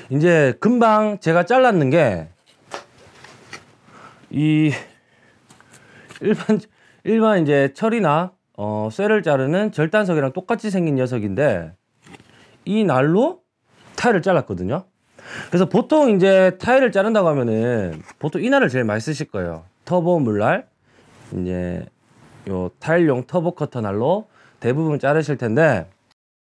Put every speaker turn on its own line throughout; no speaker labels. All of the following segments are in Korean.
이제 금방 제가 잘랐는 게 이 일반 이제 철이나 쇠를 자르는 절단석이랑 똑같이 생긴 녀석인데 이 날로 타일을 잘랐거든요. 그래서 보통 이제 타일을 자른다고 하면은 보통 이 날을 제일 많이 쓰실 거예요. 터보 물날, 이제 요 타일용 터보 커터 날로 대부분 자르실 텐데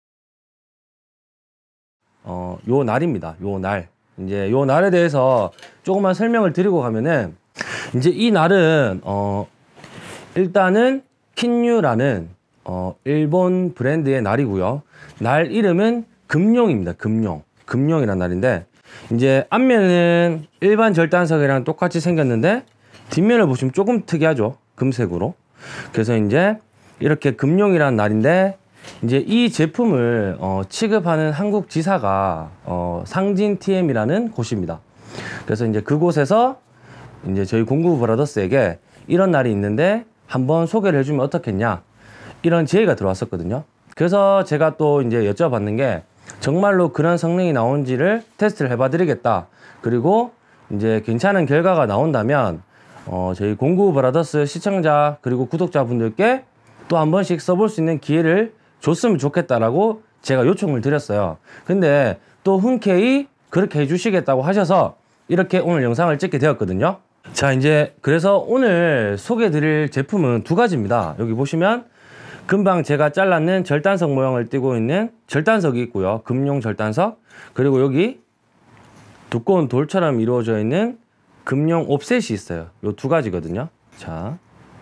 요 날입니다. 요 날. 이제 요 날에 대해서 조금만 설명을 드리고 가면은 이제 이 날은 일단은 킨유라는 일본 브랜드의 날이고요. 날 이름은 금룡입니다. 금룡이란 날인데 이제 앞면은 일반 절단석이랑 똑같이 생겼는데 뒷면을 보시면 조금 특이하죠. 금색으로. 그래서 이제 이렇게 금룡이란 날인데 이제 이 제품을 취급하는 한국 지사가 상진 TM이라는 곳입니다. 그래서 이제 그곳에서 이제 저희 공구 브라더스에게 이런 날이 있는데 한번 소개를 해주면 어떻겠냐 이런 제의가 들어왔었거든요. 그래서 제가 또 이제 여쭤봤는 게 정말로 그런 성능이 나온지를 테스트를 해봐 드리겠다. 그리고 이제 괜찮은 결과가 나온다면 저희 공구 브라더스 시청자 그리고 구독자분들께 또 한 번씩 써볼 수 있는 기회를 줬으면 좋겠다라고 제가 요청을 드렸어요. 근데 또 흔쾌히 그렇게 해주시겠다고 하셔서 이렇게 오늘 영상을 찍게 되었거든요. 자, 이제 그래서 오늘 소개해 드릴 제품은 두 가지입니다. 여기 보시면 금방 제가 잘랐는 절단석 모양을 띠고 있는 절단석이 있고요. 금룡 절단석. 그리고 여기 두꺼운 돌처럼 이루어져 있는 금룡 옵셋이 있어요. 요 두 가지거든요. 자,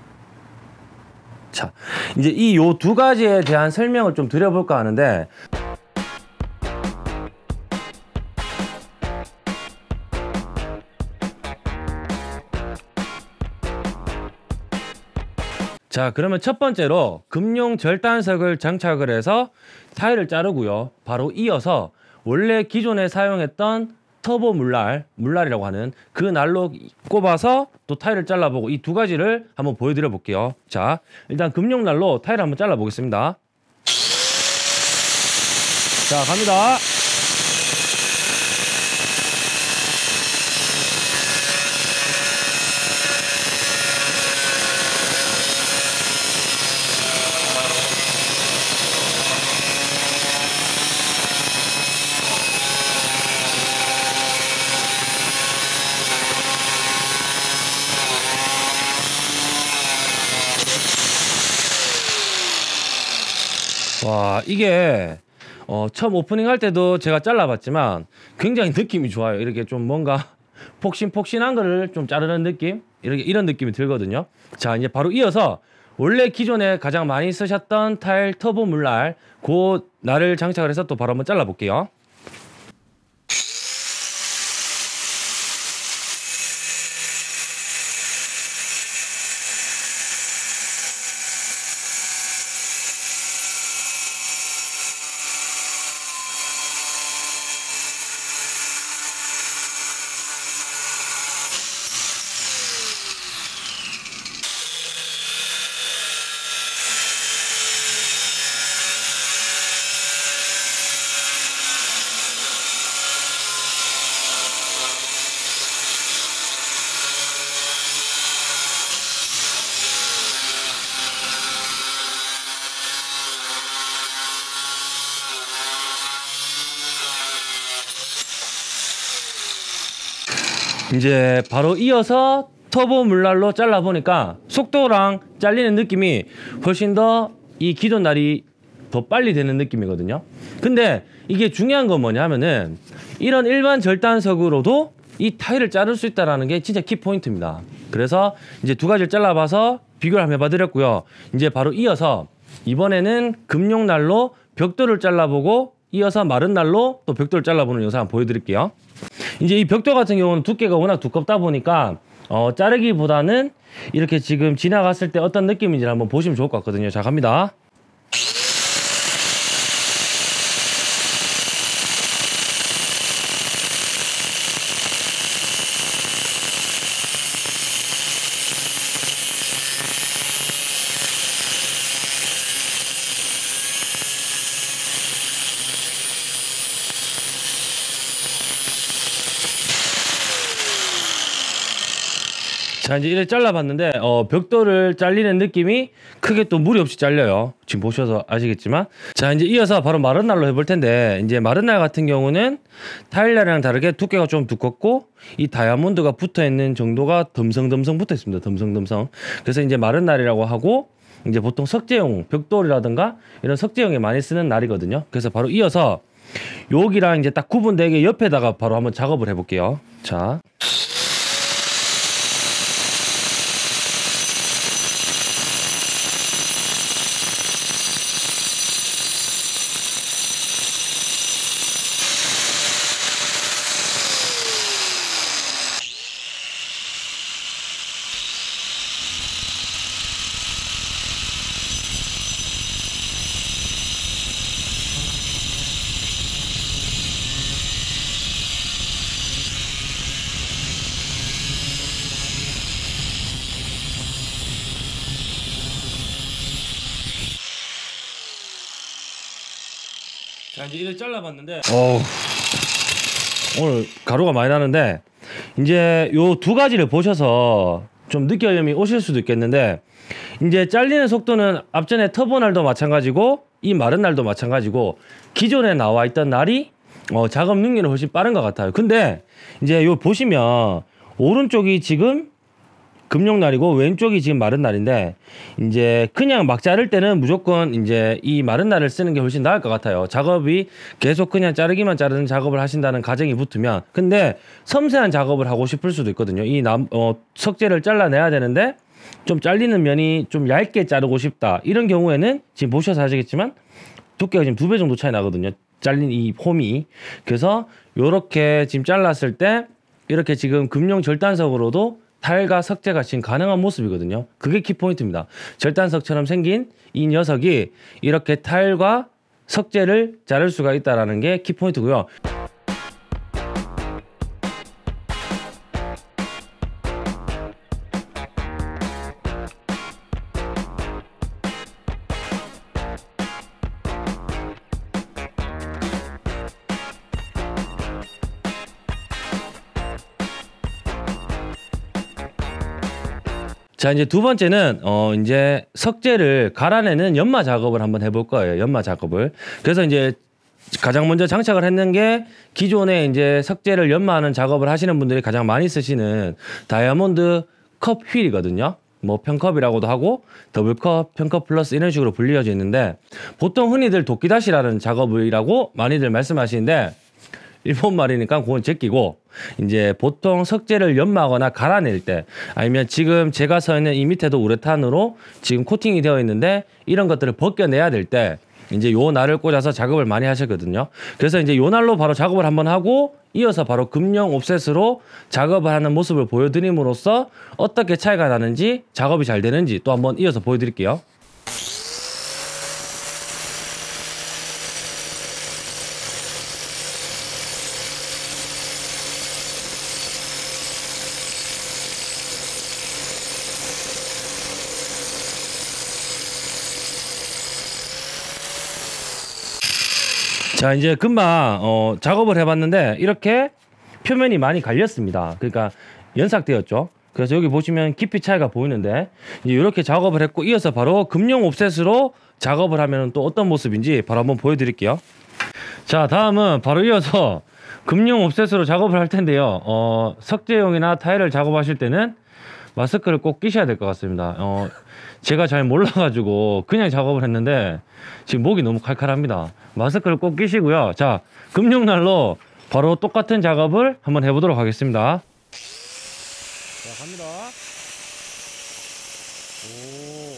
이제 이 요 두 가지에 대한 설명을 좀 드려볼까 하는데 자, 그러면 첫 번째로 금룡 절단석을 장착을 해서 타일을 자르고요. 바로 이어서 원래 기존에 사용했던 터보 물날이라고 하는 그 날로 꼽아서 또 타일을 잘라보고 이 두 가지를 한번 보여드려 볼게요. 자, 일단 금룡 날로 타일 한번 잘라 보겠습니다. 자, 갑니다. 와, 이게 처음 오프닝 할 때도 제가 잘라봤지만 굉장히 느낌이 좋아요. 이렇게 좀 뭔가 폭신폭신한 거를 좀 자르는 느낌? 이런 느낌이 들거든요. 자, 이제 바로 이어서 원래 기존에 가장 많이 쓰셨던 타일 터보 물날 그 날을 장착을 해서 또 바로 한번 잘라볼게요. 이제 바로 이어서 터보 물날로 잘라보니까 속도랑 잘리는 느낌이 훨씬 더 이 기존 날이 더 빨리 되는 느낌이거든요. 근데 이게 중요한 건 뭐냐면은 이런 일반 절단석으로도 이 타일을 자를 수 있다는 게 진짜 키포인트입니다. 그래서 이제 두 가지를 잘라봐서 비교를 한번 해봐 드렸고요. 이제 바로 이어서 이번에는 금룡 날로 벽돌을 잘라보고 이어서 마른 날로 또 벽돌을 잘라보는 영상 한번 보여드릴게요. 이제 이 벽돌 같은 경우는 두께가 워낙 두껍다 보니까 자르기보다는 이렇게 지금 지나갔을 때 어떤 느낌인지 한번 보시면 좋을 것 같거든요. 자, 갑니다. 자, 이제 이렇게 잘라봤는데 벽돌을 잘리는 느낌이 크게 또 무리 없이 잘려요. 지금 보셔서 아시겠지만. 자, 이제 이어서 바로 마른 날로 해볼 텐데, 이제 마른 날 같은 경우는 타일날이랑 다르게 두께가 좀 두껍고 이 다이아몬드가 붙어있는 정도가 듬성듬성 붙어있습니다. 듬성듬성. 그래서 이제 마른 날이라고 하고, 이제 보통 석재용 벽돌이라든가 이런 석재용에 많이 쓰는 날이거든요. 그래서 바로 이어서 여기랑 이제 딱 구분되게 옆에다가 바로 한번 작업을 해볼게요. 자. 자, 이제 이를 잘라봤는데 오늘 가루가 많이 나는데, 이제 요 두 가지를 보셔서 좀 느낌이 오실 수도 있겠는데, 이제 잘리는 속도는 앞전에 터보 날도 마찬가지고 이 마른 날도 마찬가지고 기존에 나와 있던 날이 작업 능률은 훨씬 빠른 것 같아요. 근데 이제 요 보시면 오른쪽이 지금 금룡날이고 왼쪽이 지금 마른 날인데, 이제 그냥 막 자를 때는 무조건 이제 이 마른 날을 쓰는 게 훨씬 나을 것 같아요. 작업이 계속 그냥 자르기만 자르는 작업을 하신다는 가정이 붙으면. 근데 섬세한 작업을 하고 싶을 수도 있거든요. 이 석재를 잘라내야 되는데 좀 잘리는 면이 좀 얇게 자르고 싶다, 이런 경우에는 지금 보셔서 아시겠지만 두께가 지금 2배 정도 차이 나거든요. 잘린 이 폼이. 그래서 요렇게 지금 잘랐을 때 이렇게 지금 금룡 절단석으로도 타일과 석재가 지금 가능한 모습이거든요. 그게 키포인트입니다. 절단석처럼 생긴 이 녀석이 이렇게 타일과 석재를 자를 수가 있다는 게 키포인트고요. 자, 이제 두 번째는 이제 석재를 갈아내는 연마 작업을 한번 해볼 거예요. 연마 작업을. 그래서 이제 가장 먼저 장착을 했는 게 기존에 이제 석재를 연마하는 작업을 하시는 분들이 가장 많이 쓰시는 다이아몬드 컵 휠이거든요. 뭐 편컵이라고도 하고 더블컵, 편컵 플러스 이런 식으로 불리어져 있는데, 보통 흔히들 도끼다시라는 작업이라고 많이들 말씀하시는데 일본 말이니까 그건 제끼고, 이제 보통 석재를 연마하거나 갈아낼 때, 아니면 지금 제가 서 있는 이 밑에도 우레탄으로 지금 코팅이 되어 있는데 이런 것들을 벗겨내야 될 때 이제 요 날을 꽂아서 작업을 많이 하셨거든요. 그래서 이제 요 날로 바로 작업을 한번 하고 이어서 바로 금룡 옵셋으로 작업을 하는 모습을 보여드림으로써 어떻게 차이가 나는지, 작업이 잘 되는지 또 한번 이어서 보여드릴게요. 자, 이제 금방 작업을 해봤는데 이렇게 표면이 많이 갈렸습니다. 그러니까 연삭되었죠. 그래서 여기 보시면 깊이 차이가 보이는데, 이제 이렇게 작업을 했고 이어서 바로 금룡 옵셋으로 작업을 하면 또 어떤 모습인지 바로 한번 보여드릴게요. 자, 다음은 바로 이어서 금룡 옵셋으로 작업을 할 텐데요. 석재용이나 타일을 작업하실 때는 마스크를 꼭 끼셔야 될 것 같습니다. 제가 잘 몰라가지고 그냥 작업을 했는데 지금 목이 너무 칼칼합니다. 마스크를 꼭 끼시고요. 자, 금룡날로 바로 똑같은 작업을 한번 해보도록 하겠습니다. 자, 갑니다. 오.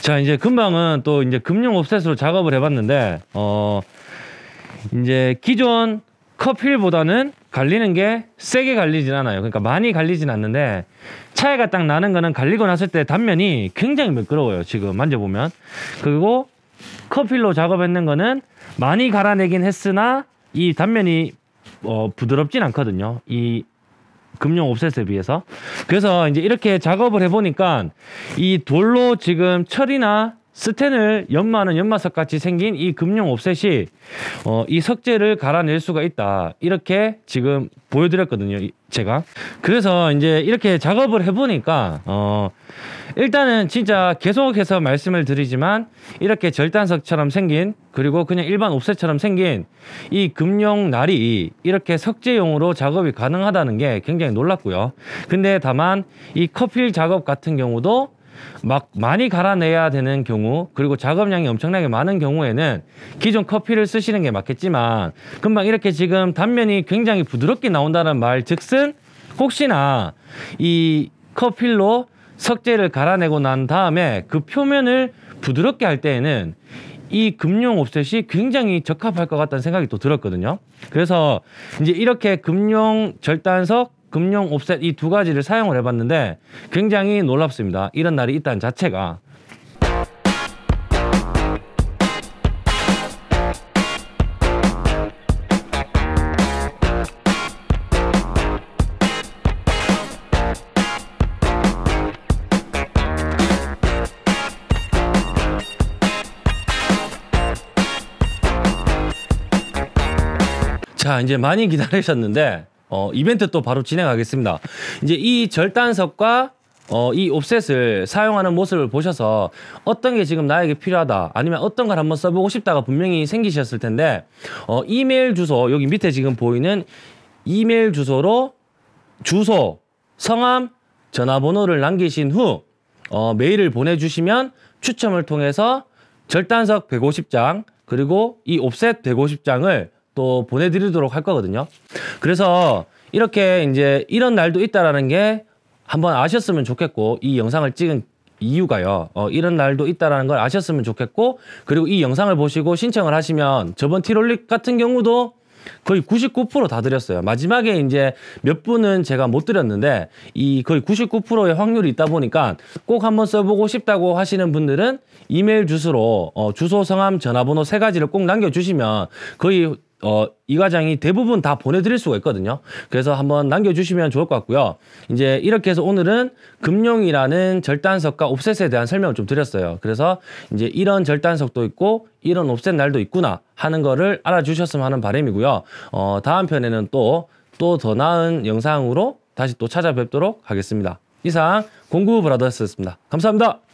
자, 이제 금방은 또 이제 금융 옵셋으로 작업을 해봤는데, 이제 기존 컵힐보다는 갈리는 게 세게 갈리진 않아요. 그러니까 많이 갈리진 않는데, 차이가 딱 나는 거는 갈리고 났을 때 단면이 굉장히 매끄러워요. 지금 만져보면. 그리고 컵힐로 작업했는 거는 많이 갈아내긴 했으나, 이 단면이 부드럽진 않거든요. 이 금융 옵셋에 비해서. 그래서 이제 이렇게 작업을 해보니까 이 돌로 지금 철이나 스텐을 연마하는 연마석 같이 생긴 이 금융 옵셋이 이 석재를 갈아낼 수가 있다, 이렇게 지금 보여드렸거든요, 제가. 그래서 이제 이렇게 작업을 해보니까 일단은 진짜 계속해서 말씀을 드리지만, 이렇게 절단석처럼 생긴, 그리고 그냥 일반 옵셋처럼 생긴 이 금용 날이 이렇게 석재용으로 작업이 가능하다는 게 굉장히 놀랐고요. 근데 다만 이 컵힐 작업 같은 경우도 막 많이 갈아내야 되는 경우, 그리고 작업량이 엄청나게 많은 경우에는 기존 컵힐을 쓰시는 게 맞겠지만, 금방 이렇게 지금 단면이 굉장히 부드럽게 나온다는 말 즉슨, 혹시나 이 컵힐로 석재를 갈아내고 난 다음에 그 표면을 부드럽게 할 때에는 이 금용 옵셋이 굉장히 적합할 것 같다는 생각이 또 들었거든요. 그래서 이제 이렇게 금용 절단석, 금용 옵셋 이 두 가지를 사용을 해봤는데 굉장히 놀랍습니다. 이런 날이 있다는 자체가. 자, 이제 많이 기다리셨는데 이벤트 또 바로 진행하겠습니다. 이제 이 절단석과 이 옵셋을 사용하는 모습을 보셔서 어떤 게 지금 나에게 필요하다, 아니면 어떤 걸 한번 써보고 싶다가 분명히 생기셨을 텐데, 이메일 주소, 여기 밑에 지금 보이는 이메일 주소로 주소, 성함, 전화번호를 남기신 후 메일을 보내주시면 추첨을 통해서 절단석 150장 그리고 이 옵셋 150장을 또 보내드리도록 할 거거든요. 그래서 이렇게 이제 이런 날도 있다라는 게 한번 아셨으면 좋겠고, 이 영상을 찍은 이유가요, 이런 날도 있다라는 걸 아셨으면 좋겠고, 그리고 이 영상을 보시고 신청을 하시면 저번 티롤릭 같은 경우도 거의 99% 다 드렸어요. 마지막에 이제 몇 분은 제가 못 드렸는데, 이 거의 99%의 확률이 있다 보니까 꼭 한번 써보고 싶다고 하시는 분들은 이메일 주소로 주소, 성함, 전화번호 3가지를 꼭 남겨주시면 거의 이 과장이 대부분 다 보내드릴 수가 있거든요. 그래서 한번 남겨주시면 좋을 것 같고요. 이제 이렇게 해서 오늘은 금용이라는 절단석과 옵셋에 대한 설명을 좀 드렸어요. 그래서 이제 이런 절단석도 있고 이런 옵셋 날도 있구나 하는 거를 알아주셨으면 하는 바람이고요. 다음 편에는 또 더 나은 영상으로 다시 또 찾아뵙도록 하겠습니다. 이상 공구 브라더스였습니다. 감사합니다.